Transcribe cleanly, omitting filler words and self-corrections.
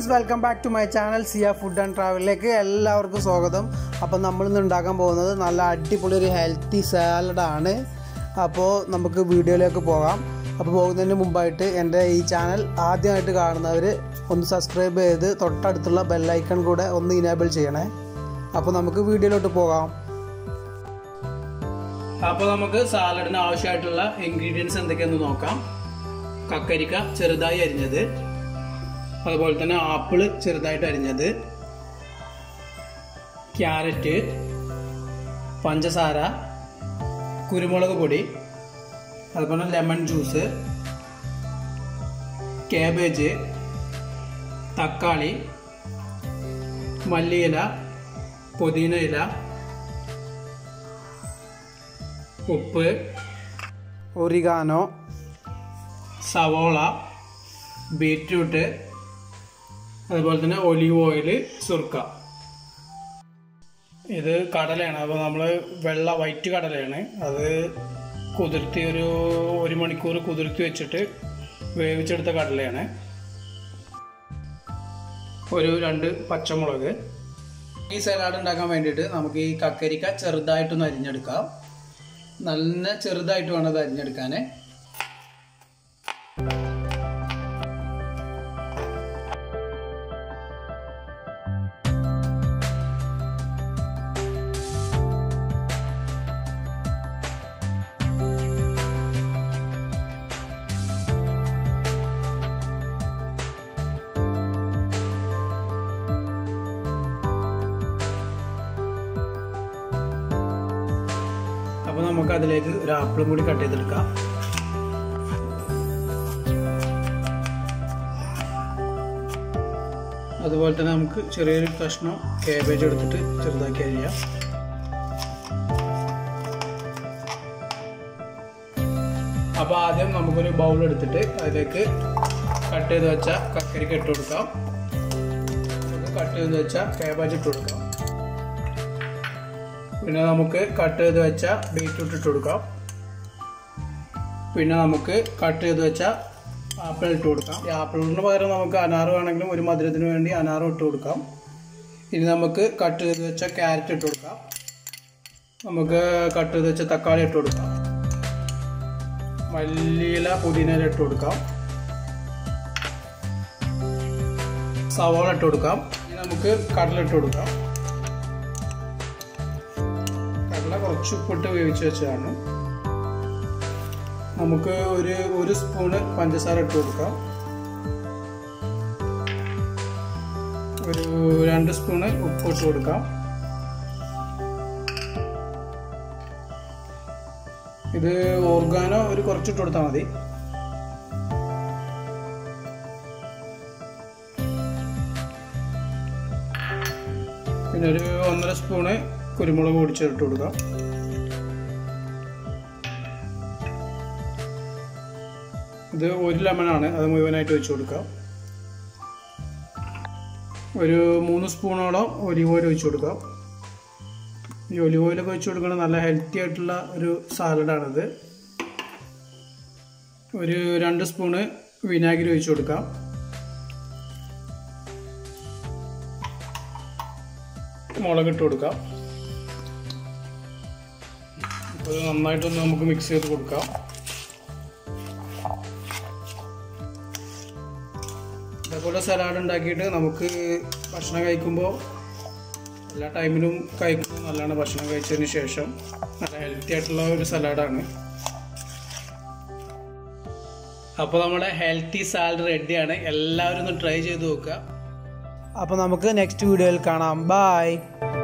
welcome back to my channel Sia Food and Travel. എല്ലാവർക്കും സ്വാഗതം. അപ്പോൾ നമ്മൾ ഇന്ന് ഉണ്ടാക്കാൻ പോകുന്നത് നല്ല അടിപൊളി ഒരു ഹെൽത്തി സാലഡ് ആണ്. അപ്പോൾ നമുക്ക് വീഡിയോയിലേക്ക് പോകാം. അപ്പോൾ പോകുന്നതിന് മുമ്പായിട്ട് എൻ്റെ ഈ ചാനൽ ആദ്യമായിട്ട് കാണുന്നവർ ഒന്ന് സബ്സ്ക്രൈബ് ചെയ്ത് തൊട്ടടുത്തുള്ള ബെൽ ഐക്കൺ കൂടെ ഒന്ന് ഇനേബിൾ ചെയ്യണേ. അപ്പോൾ നമുക്ക് വീഡിയോയിലോട്ട് പോകാം. അപ്പോൾ നമുക്ക് സാലഡിന് ആവശ്യമായിട്ടുള്ള ഇൻഗ്രീഡിയൻസ് എന്തൊക്കെയാണെന്ന് നോക്കാം. കക്കരിക്ക ചെറുതായി അരിഞ്ഞത്, അതുപോലെ തന്നെ ആപ്പിള് ചെറുതായിട്ട് അരിഞ്ഞത്, ക്യാരറ്റ്, പഞ്ചസാര, കുരുമുളക് പൊടി, അതുപോലെ ലെമൺ ജ്യൂസ്, കാബേജ്, തക്കാളി, മല്ലിയില, പുതിന ഇല, ഉപ്പ്, ഒറിഗാനോ, സവോള, ബീറ്റ്റൂട്ട്, അതുപോലെ തന്നെ ഒലിവ് ഓയിൽ, സുർക്ക. ഇത് കടലയാണ്. അപ്പോൾ നമ്മൾ വൈറ്റ് കടലയാണ്. അത് കുതിർത്തി ഒരു മണിക്കൂർ കുതിർത്തി വെച്ചിട്ട് വേവിച്ചെടുത്ത കടലയാണ്. ഒരു 2 പച്ചമുളക്. ഈ സലാഡ് ഉണ്ടാക്കാൻ വേണ്ടിയിട്ട് നമുക്ക് ഈ കക്കരിക്ക ചെറുതായിട്ടൊന്ന് അരിഞ്ഞെടുക്കാം. നല്ല ചെറുതായിട്ട് വേണം അത് അരിഞ്ഞെടുക്കാൻ. അപ്പോൾ നമുക്ക് അതിലേക്ക് ഒരു ആപ്പിളും കൂടി കട്ട് ചെയ്തെടുക്കാം. അതുപോലെ തന്നെ നമുക്ക് ചെറിയൊരു കഷ്ണം കാബേജ് എടുത്തിട്ട് ചെറുതാക്കി അരിയാം. അപ്പോൾ ആദ്യം നമുക്കൊരു ബൗൾ എടുത്തിട്ട് അതിലേക്ക് കട്ട് ചെയ്ത് വെച്ച കക്കരിക്ക ഇട്ട് കൊടുക്കാം. കട്ട് ചെയ്ത് വെച്ച കാബേജ് ഇട്ട് കൊടുക്കാം. പിന്നെ നമുക്ക് കട്ട് ചെയ്ത് വെച്ച ബീറ്റ്റൂട്ട് ഇട്ട് കൊടുക്കാം. പിന്നെ നമുക്ക് കട്ട് ചെയ്ത് വെച്ച ആപ്പിൾ ഇട്ട് കൊടുക്കാം. ഈ ആപ്പിളിന് പകരം നമുക്ക് അനാറ് വേണമെങ്കിലും ഒരു മധുരത്തിന് വേണ്ടി അനാറും ഇട്ട് കൊടുക്കാം. ഇനി നമുക്ക് കട്ട് ചെയ്ത് വെച്ച ക്യാരറ്റ് ഇട്ട് കൊടുക്കാം. നമുക്ക് കട്ട് ചെയ്ത് വെച്ച തക്കാളി ഇട്ട് കൊടുക്കാം. മല്ലിയില, പുതിന ഇല ഇട്ട് കൊടുക്കാം. സവോള ഇട്ട് കൊടുക്കാം. ഇനി നമുക്ക് കടല ഇട്ട് കൊടുക്കാം. കുറച്ച് ഉപ്പിട്ട് വേവിച്ച് വെച്ചതാണ്. നമുക്ക് ഒരു സ്പൂണ് പഞ്ചസാര ഇട്ട് കൊടുക്കാം. ഒരു 2 സ്പൂണ് ഉപ്പ് ഇട്ട് കൊടുക്കാം. ഇത് ഓർഗാനോ കുറച്ചിട്ട് കൊടുത്താൽ മതി. പിന്നെ ഒരു 1.5 സ്പൂണ് കുരുമുളക് പൊടി ചേർത്ത് കൊടുക്കാം. ഇത് 1 ലെമണാണ്, അത് മുഴുവനായിട്ട് വെച്ച് കൊടുക്കാം. ഒരു 3 സ്പൂണോളം ഒലിവ് ഓയിൽ ഒഴിച്ച് കൊടുക്കാം. ഈ ഒലിവ് ഓയിലൊക്കെ വെച്ച് കൊടുക്കുന്നത് നല്ല ഹെൽത്തി ആയിട്ടുള്ള ഒരു സാലഡാണിത്. ഒരു 2 സ്പൂണ് വിനാഗിരി ഒഴിച്ച് കൊടുക്കാം. മുളകിട്ട് കൊടുക്കാം. അപ്പോൾ നന്നായിട്ടൊന്ന് നമുക്ക് മിക്സ് ചെയ്ത് കൊടുക്കാം. ഇതേപോലെ സലാഡ് ഉണ്ടാക്കിയിട്ട് നമുക്ക് ഭക്ഷണം കഴിക്കുമ്പോൾ എല്ലാ ടൈമിലും കഴിക്കുന്നത് നല്ലതാണ്. ഭക്ഷണം കഴിച്ചതിന് ശേഷം നല്ല ഹെൽത്തി ആയിട്ടുള്ള ഒരു സലാഡാണ്. അപ്പോൾ നമ്മുടെ ഹെൽത്തി സാലഡ് റെഡിയാണ്. എല്ലാവരും ഒന്ന് ട്രൈ ചെയ്ത് നോക്കുക. അപ്പോൾ നമുക്ക് നെക്സ്റ്റ് വീഡിയോയിൽ കാണാം. ബൈ.